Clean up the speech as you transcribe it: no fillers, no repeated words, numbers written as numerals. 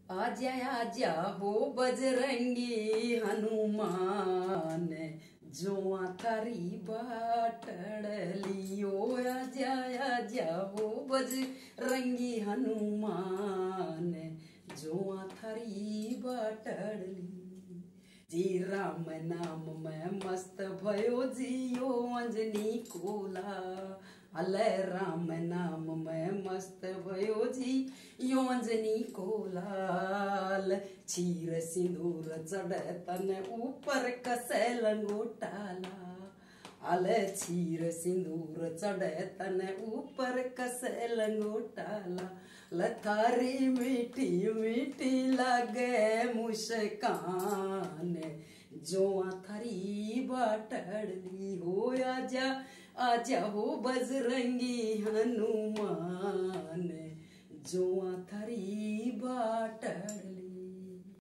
आजा आजा हो बजरंगी हनुमान, जुआ थारी बाटड़ली। ओ आजा आजा हो बजरंगी हनुमान, जुआ थारी बाटड़ली। जी राम नाम में मस्त भयो जियो अंजनी कोला। अले राम नाम में मस्त भयो जी यो अंजनी कोलाल। चीर सिंदूर चढ़े तन ऊपर कसे लंगोटाला। अले चीर सिंदूर चढ़े तन ऊपर कसे लंगोटाला। लथारी मीठी मीठी लगे मुस्कान, जुआ थारी बाटड़ली। हो आजा आजा हो बजरंगी हनुमान, जुआ थारी